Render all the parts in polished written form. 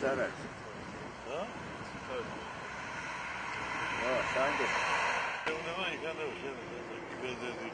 არ არის. და? სანჯო. შეუნება იქანევ შეუნება კიბეზედი.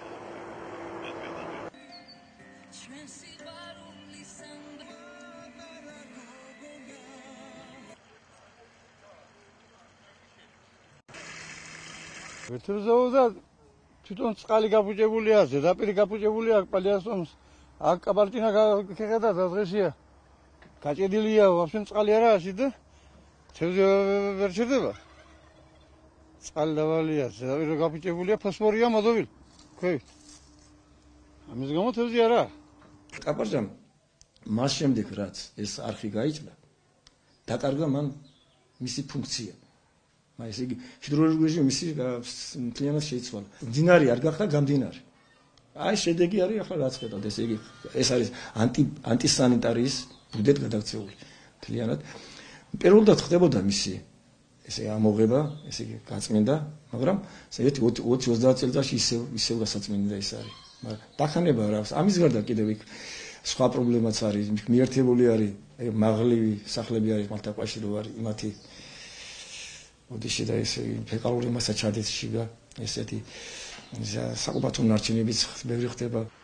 ვეთებზეოდა თვითონ წყალი გაფუჭებულია, ზედაპირი გაფუჭებულია პალიასტომს. აქ კაბარტინა გეხედა დღესია. გაჭედილია, ვაფშე წყალი არა ასი და თევზი ვერ ჩერდება. წყალი დავალია, ზედაპირი გაფუჭებულია, ფოსფორია მოდოვილი. ქვევით. ამის გამო თევზი არა. კაპარჯამ მას შემდეგ რაც ეს არხი გაიჭრა, დაკარგა მან მისი ფუნქცია. ეს იგი ჰიდროლოგიური რეჟიმი მისი მთლიანად შეიცვალა. მდინარე არ გახდა გამდინარე. აი შედეგი არის ახლა რაც ხედავთ, ესე იგი ეს არის ანტისანიტარიის ბუდეთ გადაქცეული. მთლიანად პირველად ხდებოდა მისი ესე ამოღება, ესე იგი გაწმენდა, მაგრამ ესე 20-30 წელიწადში ისევ გასაწმენდა ეს არის. მაგრამ დახანება რა, ამის გარდა კიდევ იქ სხვა პრობლემაც არის, მიერთებული არის, მაღლივი სახლები არის მალთაყვაში რო არის იმათი ოდიში და ესე ფეკალური მასა ჩადეცშიგა ესეთი საყოველთაო ნარჩენებიც ბევრი ხდება.